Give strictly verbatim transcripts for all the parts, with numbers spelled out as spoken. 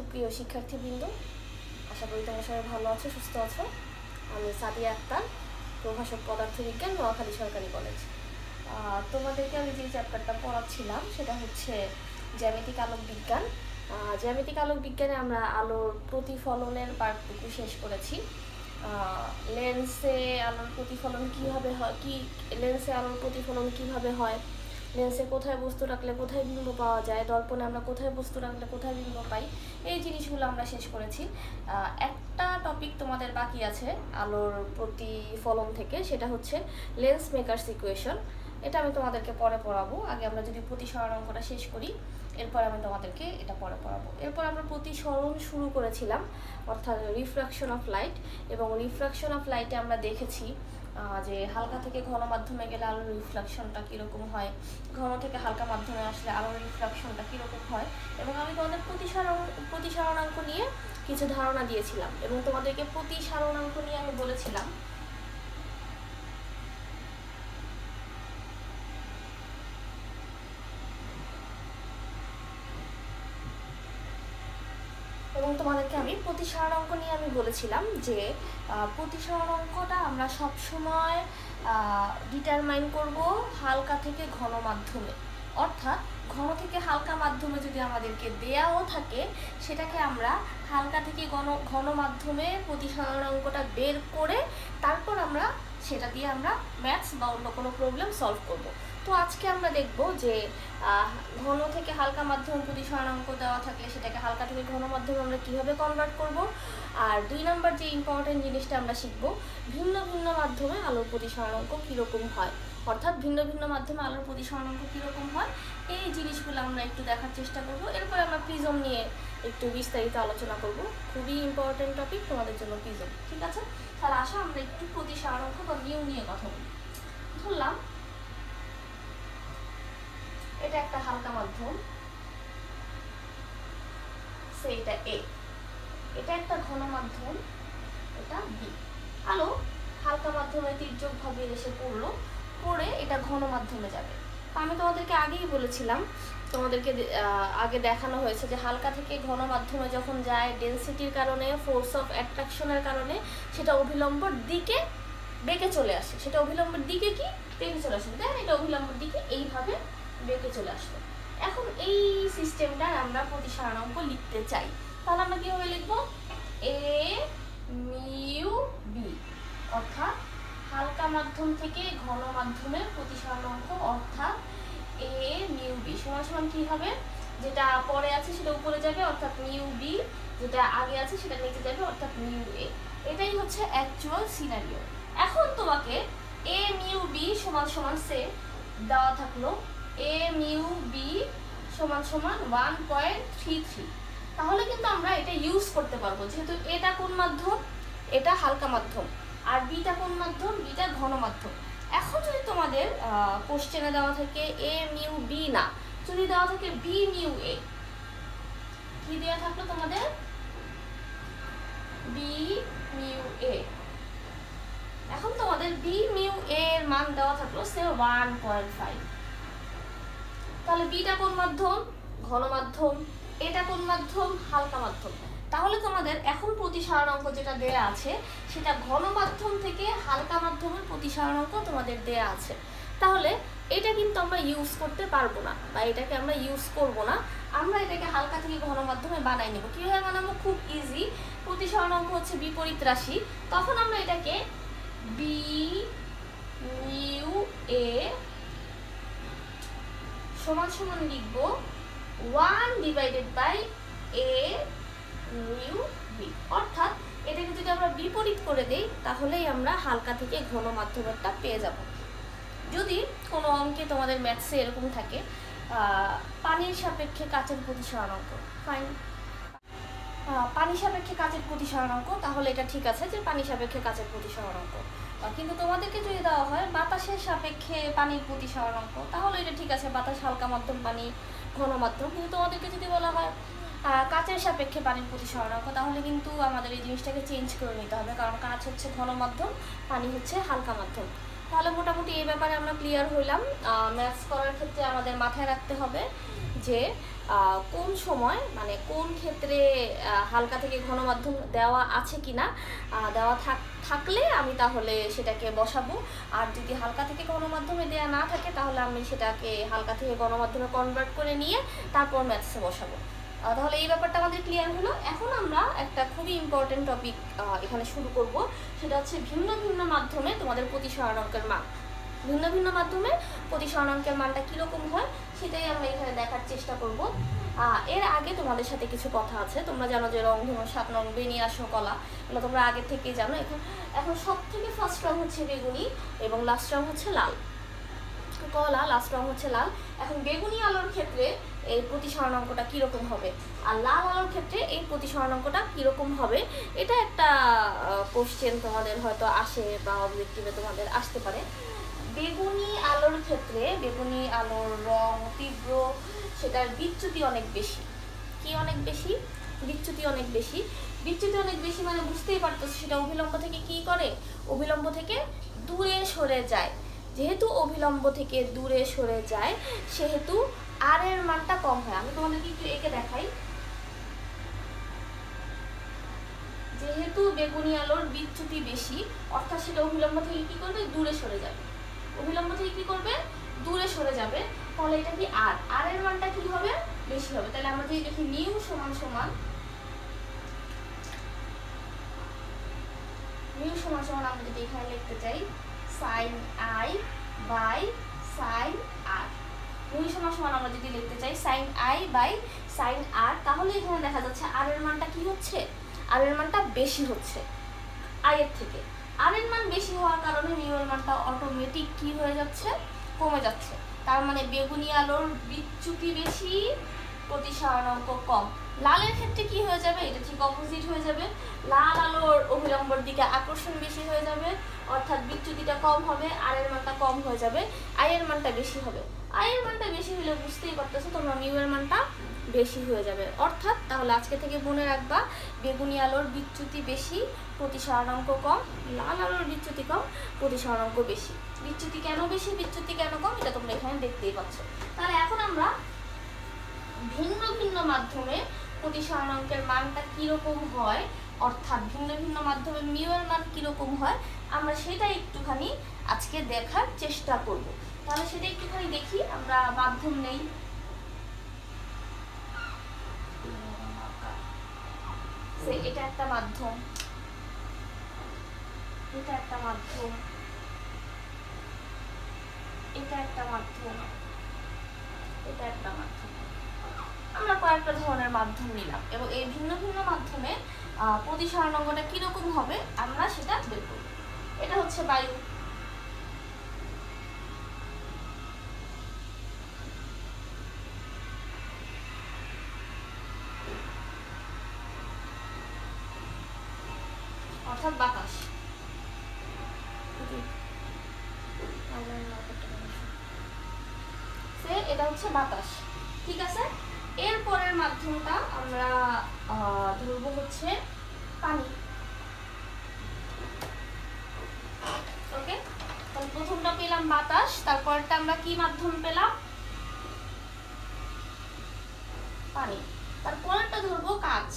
সুপ্রিয় শিক্ষার্থীবৃন্দ, আশা করি তোমরা সবাই ভালো আছো, সুস্থ আছো। আমি সাদিয়া আক্তার, প্রভাষক পদার্থবিজ্ঞান, নোয়াখালী সরকারি কলেজ। তোমাদেরকে আমি যে চ্যাপ্টারটা পড়াচ্ছিলাম সেটা হচ্ছে জ্যামিতিক আলোক বিজ্ঞান। জ্যামিতিক আলোক বিজ্ঞানে আমরা আলোর প্রতিফলনের পার্টটুকু শেষ করেছি। লেন্সে আলোর প্রতিফলন কীভাবে হয়, কি লেন্সে আলোর প্রতিফলন কীভাবে হয়, লেন্সে কোথায় বস্তু রাখলে কোথায় বিম্ব পাওয়া যায়, দর্পণে আমরা কোথায় বস্তু রাখলে কোথায় বিম্ব পাই, এই জিনিসগুলো আমরা শেষ করেছি। একটা টপিক তোমাদের বাকি আছে আলোর প্রতিফলন থেকে, সেটা হচ্ছে লেন্স মেকার্স ইকুয়েশন। এটা আমি তোমাদেরকে পরে পড়াবো। আগে আমরা যদি প্রতিসরণ অঙ্কটা শেষ করি, এরপর আমি তোমাদেরকে এটা পরে পড়াবো। এরপর আমরা প্রতিসরণ শুরু করেছিলাম, অর্থাৎ রিফ্রাকশন অফ লাইট। এবং রিফ্রাকশন অফ লাইটে আমরা দেখেছি যে হালকা থেকে ঘন মাধ্যমে গেলে আলোর রিফ্লেকশনটা কীরকম হয়, ঘন থেকে হালকা মাধ্যমে আসলে আলোর রিফ্লেকশনটা কীরকম হয়। এবং আমি তোমাদের প্রতিসরণ প্রতিসরণাঙ্ক নিয়ে কিছু ধারণা দিয়েছিলাম এবং তোমাদেরকে প্রতিসরণাঙ্ক নিয়ে আমি বলেছিলাম এবং তোমাদেরকে আমি প্রতিসরণাঙ্ক নিয়ে আমি বলেছিলাম যে প্রতিসরণাঙ্কটা আমরা সবসময় ডিটারমাইন করব হালকা থেকে ঘন মাধ্যমে। অর্থাৎ ঘন থেকে হালকা মাধ্যমে যদি আমাদেরকে দেয়াও থাকে, সেটাকে আমরা হালকা থেকে ঘন ঘন মাধ্যমে প্রতিসরণাঙ্কটা বের করে তারপর আমরা সেটা দিয়ে আমরা ম্যাথস বা অন্য কোনো প্রবলেম সলভ করব। তো আজকে আমরা দেখব যে ঘন থেকে হালকা মাধ্যমে প্রতিসরণাঙ্ক দেওয়া থাকলে সেটাকে হালকা থেকে ঘন মাধ্যমে আমরা কীভাবে কনভার্ট করব। আর দুই নম্বর যে ইম্পর্টেন্ট জিনিসটা আমরা শিখব, ভিন্ন ভিন্ন মাধ্যমে আলোর প্রতিসরণাঙ্ক কীরকম হয়, অর্থাৎ ভিন্ন ভিন্ন মাধ্যমে আলোর প্রতিসরণাঙ্ক কীরকম হয়, এই জিনিসগুলো আমরা একটু দেখার চেষ্টা করব। এরপর আমরা প্রিজম নিয়ে একটু বিস্তারিত আলোচনা করব। খুবই ইম্পর্টেন্ট টপিক তোমাদের জন্য প্রিজম, ঠিক আছে? তাহলে আসো আমরা একটু প্রতিসরণাঙ্ক বা নিউ নিয়ে কথা বলি। ধরলাম এটা একটা হালকা মাধ্যম, এটা এ, এটা একটা ঘন মাধ্যম, এটা বি। আলো হালকা মাধ্যমে তির্যকভাবে এসে পড়লো, পড়ে এটা ঘন মাধ্যমে যাবে। আমি তোমাদেরকে আগেই বলেছিলাম, তোমাদেরকে আগে দেখানো হয়েছে যে হালকা থেকে ঘন মাধ্যমে যখন যায়, ডেনসিটির কারণে, ফোর্স অফ অ্যাট্রাকশনের কারণে সেটা অভিলম্বর দিকে বেঁকে চলে আসে। সেটা অভিলম্বর দিকে কি বেঁকে চলে আসে, দেখ এটা অভিলম্বর দিকে এইভাবে বেঁকে চলে আসলো। এখন এই সিস্টেমটার আমরা প্রতিসরণাঙ্ক লিখতে চাই, তাহলে আমরা কীভাবে লিখবো? এ মিউ বি, অর্থাৎ হালকা মাধ্যম থেকে ঘন মাধ্যমের প্রতিসরণাঙ্ক, অর্থাৎ এ মিউ বি সমান সমান কী হবে? যেটা পরে আছে সেটা উপরে যাবে, অর্থাৎ মিউ বি, যেটা আগে আছে সেটা নিচে যাবে, অর্থাৎ মিউ এ। এটাই হচ্ছে অ্যাকচুয়াল সিনারিও। এখন তোমাকে এ মিউ বি সমান সমান সে দেওয়া থাকলো এ মিউ বি সমান সমান ওয়ান পয়েন্ট থ্রি থ্রি। তাহলে কিন্তু আমরা এটা ইউজ করতে পারবো, যেহেতু এটা কোন মাধ্যম? এটা হালকা মাধ্যম। আর বিটা কোন মাধ্যম? বিটা ঘন মাধ্যম। এখন যদি তোমাদের কোশ্চেনে দেওয়া থাকে এ মিউ বি না, যদি দেওয়া থাকে বি মিউ এ, কি দেওয়া থাকলো তোমাদের? B mu A. এখন তোমাদের বি মিউ এ এর মান দেওয়া থাকলো সে ওয়ান পয়েন্ট ফাইভ। তাহলে বিটা কোন মাধ্যম? ঘন মাধ্যম। এটা কোন মাধ্যম? হালকা মাধ্যম। তাহলে তোমাদের এখন প্রতিসরণাঙ্ক যেটা দেয়া আছে সেটা ঘন মাধ্যম থেকে হালকা মাধ্যমের প্রতিসরণাঙ্ক তোমাদের দেয়া আছে। তাহলে এটা কিন্তু আমরা ইউজ করতে পারবো না, বা এটাকে আমরা ইউজ করব না। আমরা এটাকে হালকা থেকে ঘন মাধ্যমে বানাই নেব। কীভাবে বানাবো? খুব ইজি। প্রতিসরণাঙ্ক হচ্ছে বিপরীত রাশি, তখন আমরা এটাকে বি মিউ এ সমান সমান লিখব one divided by A mu B. অর্থাৎ এটাকে যদি আমরা বিপরীত করে দেই তাহলেই আমরা হালকা থেকে ঘন মাধ্যমেরটা পেয়ে যাব। যদি কোনো অঙ্কে তোমাদের ম্যাথসে এরকম থাকে পানির সাপেক্ষে কাচের প্রতিসরণাঙ্ক, ফাইন, পানি সাপেক্ষে কাচের প্রতিসরণাঙ্ক, তাহলে এটা ঠিক আছে যে পানি সাপেক্ষে কাচের প্রতিসরণাঙ্ক। কিন্তু তোমাদেরকে যদি দেওয়া হয় বাতাসের সাপেক্ষে পানির প্রতিসরণাঙ্ক, তাহলে এটা ঠিক আছে, বাতাস হালকা মাধ্যম, পানি ঘন মাধ্যম। কিন্তু তোমাদেরকে যদি বলা হয় কাচের সাপেক্ষে পানির প্রতিসরণাঙ্ক, তাহলে কিন্তু আমাদের এই জিনিসটাকে চেঞ্জ করে নিতে হবে, কারণ কাচ হচ্ছে ঘন মাধ্যম, পানি হচ্ছে হালকা মাধ্যম। তাহলে মোটামুটি এই ব্যাপারে আমরা ক্লিয়ার হইলাম। ম্যাথস করার ক্ষেত্রে আমাদের মাথায় রাখতে হবে যে কোন সময় মানে কোন ক্ষেত্রে হালকা থেকে ঘন মাধ্যম দেওয়া আছে কিনা, দেওয়া থাক থাকলে আমি তাহলে সেটাকে বসাবো, আর যদি হালকা থেকে ঘন মাধ্যমে দেওয়া না থাকে তাহলে আমি সেটাকে হালকা থেকে ঘন মাধ্যমে কনভার্ট করে নিয়ে তারপর ম্যাথসে বসাবো। তাহলে এই ব্যাপারটা আমাদের ক্লিয়ার হলো। এখন আমরা একটা খুবই ইম্পর্টেন্ট টপিক এখানে শুরু করব, সেটা হচ্ছে ভিন্ন ভিন্ন মাধ্যমে তোমাদের প্রতিসরণাঙ্কের মান। ভিন্ন ভিন্ন মাধ্যমে প্রতিসরণাঙ্কের মানটা কীরকম হয় সেটাই আমরা এখানে দেখার চেষ্টা করব। এর আগে তোমাদের সাথে কিছু কথা আছে। তোমরা জানো যে রংধনু, সাত নং, বেনিয়াস, কলা, এগুলো তোমরা আগে থেকেই জানো। এখন এখন সব থেকে ফার্স্ট রং হচ্ছে বেগুনি এবং লাস্ট রং হচ্ছে লাল। কলা, লাস্ট রং হচ্ছে লাল। এখন বেগুনি আলোর ক্ষেত্রে এই প্রতিসরণাঙ্কটা কীরকম হবে আর লাল আলোর ক্ষেত্রে এই প্রতিসরণাঙ্কটা কীরকম হবে, এটা একটা কোশ্চেন তোমাদের হয়তো আসে বা অবজেক্টিভে তোমাদের আসতে পারে। বেগুনি আলোর ক্ষেত্রে বেগুনি আলোর রং তীব্র, সেটার বিচ্যুতি অনেক বেশি। কি অনেক বেশি? বিচ্যুতি অনেক বেশি। বিচ্যুতি অনেক বেশি মানে বুঝতেই পারতো সেটা অভিলম্ব থেকে কি করে, অভিলম্ব থেকে দূরে সরে যায়। যেহেতু অভিলম্ব থেকে দূরে সরে যায় সেহেতু আর এর মানটা কম হয়। আমি তোমাদেরকে একটু এঁকে দেখাই। যেহেতু বেগুনি আলোর বিচ্যুতি বেশি, অর্থাৎ সেটা অভিলম্ব থেকে কি করবে, দূরে সরে যাবে। অভিলম্ব থেকে কি করবে, দূরে সরে যাবে। তাহলে এটা কি আর আর এর মানটা কি হবে, বেশি হবে। তাহলে আমরা যদি দেখি নিউ সমান সমান নিউ সমান সমান আমরা যদি এখানে লিখতে চাই sine I by sine R, নিউ সমান সমান আমরা যদি লিখতে চাই sine I by sine R, তাহলে এখানে দেখা যাচ্ছে আর এর মানটা কি হচ্ছে, আর এর মানটা বেশি হচ্ছে আই এর থেকে। আর এর মান বেশি হওয়ার কারণে নিউ এর মানটা অটোমেটিক কি হয়ে যাচ্ছে, কমে যাচ্ছে। তার মানে বেগুনি আলোর বিচ্যুতি বেশি, প্রতিসরণাঙ্ক কম। লালের ক্ষেত্রে কি হয়ে যাবে, এটা ঠিক অপোজিট হয়ে যাবে। লাল আলোর অভিলম্বর দিকে আকর্ষণ বেশি হয়ে যাবে, অর্থাৎ বিচ্যুতিটা কম হবে, আর এর মানটা কম হয়ে যাবে, আই এর মানটা বেশি হবে। আই এর মানটা বেশি হলে বুঝতেই পারতেছো তোমরা নিউ এর মানটা বেশি হয়ে যাবে। অর্থাৎ তাহলে আজকে থেকে মনে রাখবা বেগুনি আলোর বিচ্যুতি বেশি, প্রতিসরণাঙ্ক কম, লাল আলোর বিচ্যুতি কম, প্রতিসরণাঙ্ক বেশি। বিচ্যুতি কেন বেশি, বিচ্যুতি কেন কম, এটা তোমরা এখানে দেখতেই পাচ্ছ। তাহলে এখন আমরা ভিন্ন ভিন্ন মাধ্যমে প্রতিসরণাঙ্কের মানটা কিরকম হয়, অর্থাৎ ভিন্ন ভিন্ন মাধ্যমে মিউ এর মান কিরকম হয়, আমরা সেটা একটুখানি আজকে দেখার চেষ্টা করব। তাহলে সেটা একটুখানি দেখি। আমরা মাধ্যম নেই, এটা একটা মাধ্যম, এটা একটা মাধ্যম, এটা একটা মাধ্যম, এটা একটা মাধ্যম। আমরা কয়েকটা ধরনের মাধ্যম নিলাম এবং এই ভিন্ন ভিন্ন মাধ্যমে প্রতিসরণাঙ্কটা কিরকম হবে আমরা সেটা বের করব। এটা হচ্ছে বায়ু, অর্থাৎ বাতাস। এটা হচ্ছে বাতাস, ঠিক আছে। এরপরের মাধ্যমটা আমরা ধরব হচ্ছে পানি। ওকে, তাহলে প্রথমটা পেলাম বাতাস, তারপরটা আমরা কি মাধ্যম পেলাম, পানি। তারপরটা ধরবো কাঁচ,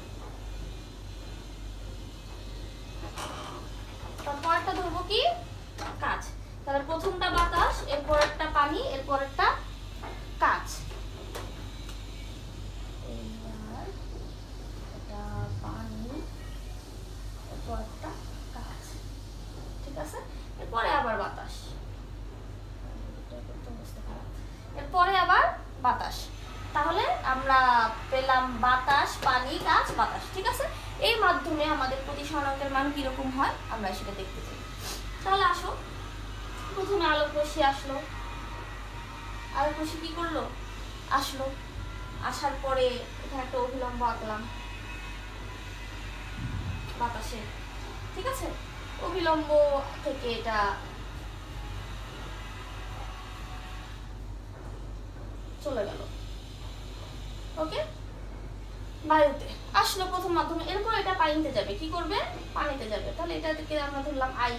তারপরটা ধরবো কি, কাঁচ। তাহলে প্রথমটা বাতাস, এরপরটা পানি, এরপরটা কাঁচ। এরপরে আবার বাতাস, এরপরে আবার বাতাস। তাহলে আমরা পেলাম বাতাস, পানি, কাঁচ, বাতাস, ঠিক আছে। এই মাধ্যমে আমাদের প্রতিসরণাঙ্কের মান কিরকম হয় আমরা সেটা দেখতে চাই। তাহলে আসো, প্রথমে আলোক রশ্মি আসলো, আলোক রশ্মি কি করলো, আসলো, আসার পরে এখানে একটা অভিলম্ব আঁকলাম বাতাসে, ঠিক আছে। অভিলম্ব থেকে এটা চলে গেল, ওকে। বায়ুতে আসলো প্রথম মাধ্যমে, এরপর এটা পানিতে যাবে, কি করবে, পানিতে যাবে। তাহলে এটাকে আমরা ধরলাম আই,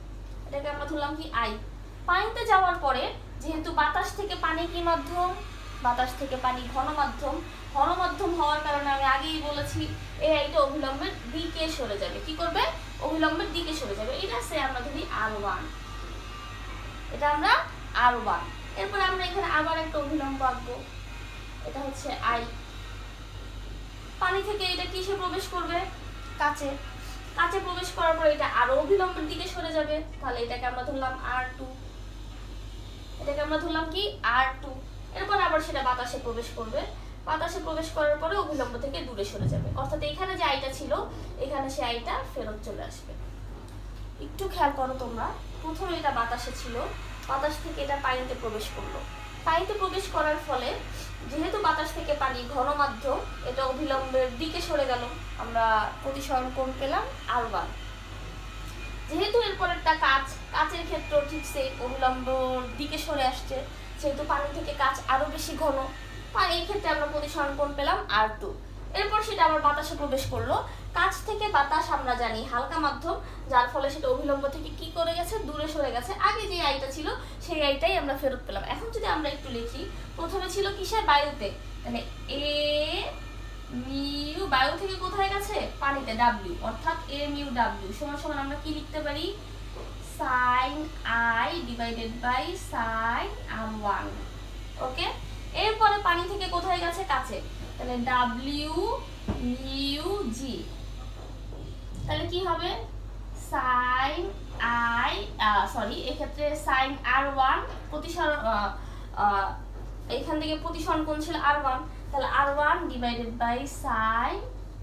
এটাকে আমরা ধরলাম কি আই। পানিতে যাওয়ার পরে যেহেতু বাতাস থেকে পানি কি মাধ্যম, বাতাস থেকে পানি ঘন মাধ্যম, ঘন মাধ্যম হওয়ার কারণে আমি আগেই বলেছি এই আইটা অভিলম্বের দিকে সরে যাবে। কি করবে? অভিলম্বের দিকে সরে যাবে। এটা সে আমরা ধরি আর ওয়ান, এটা আমরা আর ওয়ান। এরপর আমরা এখানে আবার একটা অভিলম্ব আঁকবো, এটা হচ্ছে আই। পানি থেকে এটা কিসে প্রবেশ করবে? কাচে। কাচে প্রবেশ করার পর এটা আরো অভিলম্বের দিকে সরে যাবে, তাহলে এটাকে আমরা ধরলাম আর টু, এটাকে আমরা ধরলাম কি আর টু। এরপর আবার সেটা বাতাসে প্রবেশ করবে, বাতাসে প্রবেশ করার পরে অভিলম্ব থেকে দূরে সরে যাবে, অর্থাৎ এখানে যে আইটা ছিল এখানে সে আইটা ফেরত চলে আসবে। একটু খেয়াল করো তোমরা, প্রথমে এটা বাতাসে ছিল, বাতাস থেকে এটা পানিতে প্রবেশ করলো, পানিতে প্রবেশ করার ফলে যেহেতু বাতাস থেকে পানি ঘন মাধ্যম, এটা অভিলম্বের দিকে সরে গেল, আমরা প্রতিসরণ কোণ পেলাম আর ওয়ান। যেহেতু এরপরেরটা কাচ, কাচের ক্ষেত্রেও ঠিক সেই অভিলম্বর দিকে সরে আসছে, যেহেতু পানি থেকে কাচ আরো বেশি ঘন, এই ক্ষেত্রে আমরা প্রতিসরণ কোণ পেলাম আর টু। এরপর সেটা আবার বাতাসে প্রবেশ করলো, কাচ থেকে বাতাস আমরা জানি হালকা মাধ্যম, যার ফলে সেটা অভিলম্ব থেকে কি করে গেছে? দূরে সরে গেছে। আগে যে আইটা ছিল সেই আইটাই আমরা ফেরত পেলাম। এখন যদি আমরা একটু লিখি, প্রথমে ছিল কিসে? বায়ুতে, তাহলে এ মিউ, বায়ু থেকে কোথায় গেছে? পানিতে, ডাব্লিউ, অর্থাৎ এ মিউ ডাব্লিউ সমান সমান আমরা কি লিখতে পারি? Sine I divided by sine R one. Okay, এরপরে পানি থেকে কোথায় গেছে? কাছে, তাহলে ডাব্লিউ মিউ জি, তাহলে কি হবে? সাইন আই, সরি এক্ষেত্রে সাইন আর ওয়ান, প্রতিসরণ এখান থেকে প্রতিসরণ কোণ ছিল আর ওয়ান, তাহলে R one divided by sine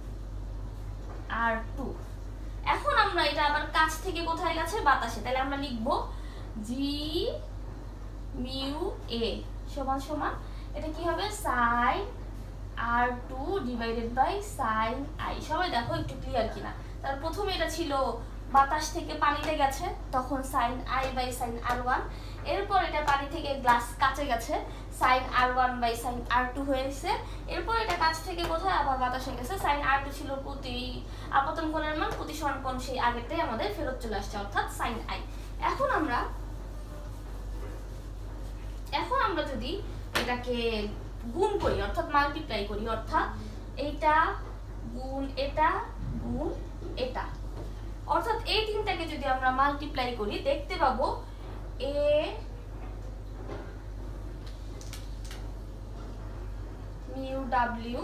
R two. এখন আমরা এটা আবার কাছ থেকে কোথায় গেছে? বাতাসে, তাহলে আমরা লিখব জি মিউ এ সমান সমান এটা কি হবে? Sine R two divided by sine I. সবাই দেখো একটু ক্লিয়ার কিনা। তার প্রথমে এটা ছিল বাতাস থেকে পানিতে গেছে, তখন sine I by sine R one. এরপর এটা পানি থেকে গ্লাস কাচে গেছে, sine R one by sine R two হয়েছে। এরপর এটা কাছ থেকে কোথায়? আবার বাতাসে গেছে, সাইন আর টু ছিল প্রতি আপতন কোণের মান, প্রতিসরণ কোণ সেই আগেরটাই আমাদের ফেরত চলে আসছে, অর্থাৎ সাইন আই। এখন আমরা এখন আমরা যদি এটাকে গুণ করি, অর্থাৎ মাল্টিপ্লাই করি, অর্থাৎ এটা গুণ এটা গুণ এটা, অর্থাৎ এই তিনটাকে যদি আমরা মাল্টিপ্লাই করি দেখতে পাবো এ মিউ ডাব্লিউ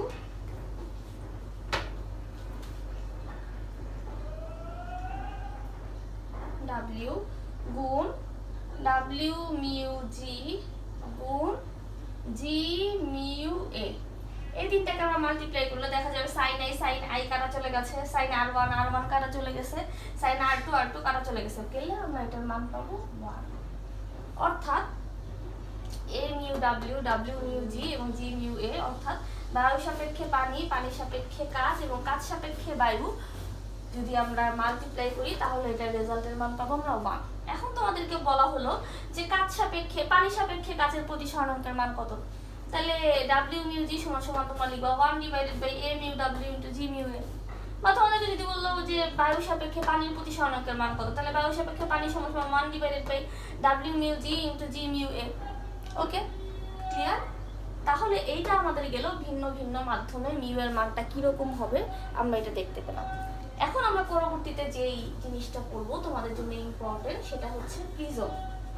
ডাব্লিউ গুণ ডাব্লিউ মিউ জি গুণ জি মিউ এ। এই তিনটাকে আমরা মাল্টিপ্লাই করলে দেখা যাবে সাইন আই সাইন আই কাটা চলে গেছে, sine R one R one কাটা চলে গেছে, sine R two R two কাটা চলে গেছে, গেলে আমরা এটার মান পাবো ওয়ান। অর্থাৎ A mu W W mu G এবং জি মিউ এ, অর্থাৎ বায়ু সাপেক্ষে পানি, পানি সাপেক্ষে কাচ এবং কাচ সাপেক্ষে বায়ু যদি আমরা মাল্টিপ্লাই করি তাহলে এটার রেজাল্টের মান পাবো আমরা ওয়ান। এখন তোমাদেরকে বলা হলো যে কাচ সাপেক্ষে পানি সাপেক্ষে কাচের প্রতিসরণের মান কত, তাহলে ডাব্লিউ মিউ জি সমান সমান তোমরা লিখবা one divided by A mu W into G mu A. বা তোমাদেরকে যদি বললো যে বায়ু সাপেক্ষে পানির প্রতিসরণের মান কত, তাহলে বায়ু সাপেক্ষে পানি সমান সমান one divided by W mu G into G mu A. Okay, clear? তাহলে এইটা আমাদের গেল ভিন্ন ভিন্ন মাধ্যমে মিউ এর মানটা কিরকম হবে আমরা এটা দেখতে পেলাম। এখন আমরা পরবর্তীতে যেই জিনিসটা পড়বো তোমাদের জন্য ইম্পর্টেন্ট, সেটা হচ্ছে প্রিজম।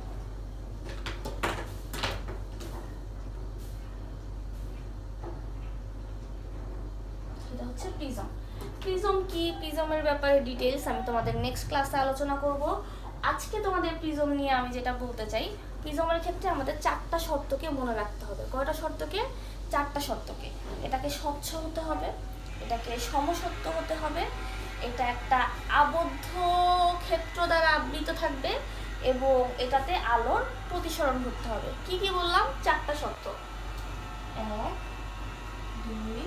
সেটা হচ্ছে প্রিজম। প্রিজম কি, প্রিজমের ব্যাপারে ডিটেইলস আমি তোমাদের নেক্সট ক্লাসে আলোচনা করব। আজকে তোমাদের প্রিজম নিয়ে আমি যেটা বলতে চাই, প্রিজমের ক্ষেত্রে আমাদের চারটা শর্তকে মনে রাখতে হবে। কয়টা শর্তকে? চারটা শর্তকে। এটাকে স্বচ্ছ হতে হবে, এটাকে সমসত্ব হতে হবে, এটা একটা আবদ্ধ ক্ষেত্র দ্বারা আবৃত থাকবে এবং এটাতে আলোর প্রতিসরণ করতে হবে। কি কি বললাম? চারটা শর্ত। এক দুই,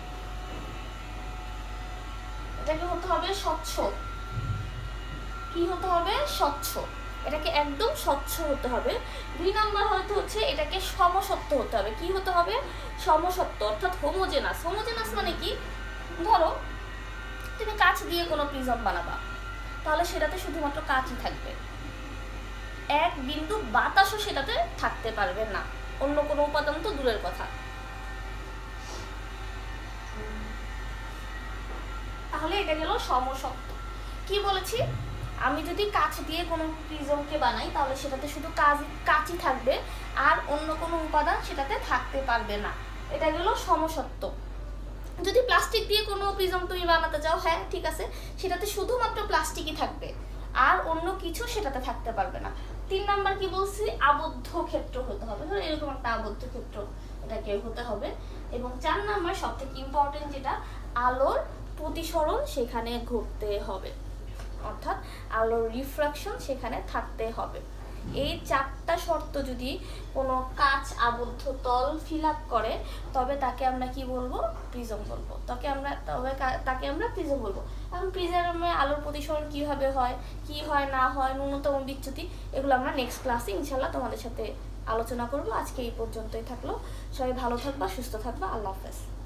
এটাকে হতে হবে স্বচ্ছ। কি হতে হবে? স্বচ্ছ। এটাকে একদম স্বচ্ছ হতে হবে। দুই নাম্বার হয়তো হচ্ছে এটাকে সমসত্ব হতে হবে। কি হতে হবে? সমসত্ব, অর্থাৎ হোমোজেনাস। হোমোজেনাস মানে কি? ধরো তুমি কাঁচ দিয়ে কোনো প্রিজম বানাবা, তাহলে সেটাতে শুধুমাত্র কাঁচই থাকবে, এক বিন্দু বাতাসও সেটাতে থাকতে পারবে না। অন্য কোনো উপাদান তো দূরের কথা। তাহলে এটা গেল সমসত্ব। কি বলেছি, আমি যদি কাঁচ দিয়ে কোনো প্রিজমকে বানাই তাহলে সেটাতে শুধু কাঁচ কাঁচই থাকবে, আর অন্য কোনো উপাদান সেটাতে থাকতে পারবে না। এটা গেল সমসত্ব। যদি প্লাস্টিক দিয়ে কোনো প্রিজম তুমি বানাতে চাও, হ্যাঁ ঠিক আছে, সেটাতে শুধুমাত্র প্লাস্টিকই থাকবে, আর অন্য কিছু সেটাতে থাকতে পারবে না। তিন নাম্বার কি বলছি, আবদ্ধ ক্ষেত্র হতে হবে, ধরো এরকম একটা আবদ্ধ ক্ষেত্র এটাকে হতে হবে। এবং চার নাম্বার সবথেকে ইম্পর্টেন্ট যেটা, আলোর প্রতিসরণ সেখানে ঘটতে হবে, অর্থাৎ আলোর রিফ্রাকশন সেখানে থাকতে হবে। এই চারটা শর্ত যদি কোনো কাঁচ আবদ্ধ তল ফিল আপ করে তবে তাকে আমরা কি বলবো, প্রিজম বলবো। তাকে আমরা তবে তাকে আমরা প্রিজম বলবো। এখন প্রিজমে আলোর প্রতিসরণ কিভাবে হয়, কি হয় না হয়, ন্যূনতম বিচ্যুতি, এগুলো আমরা নেক্সট ক্লাসে ইনশাল্লাহ তোমাদের সাথে আলোচনা করব। আজকে এই পর্যন্তই থাকলো। সবাই ভালো থাকবা, সুস্থ থাকবা, আল্লাহ হাফেজ।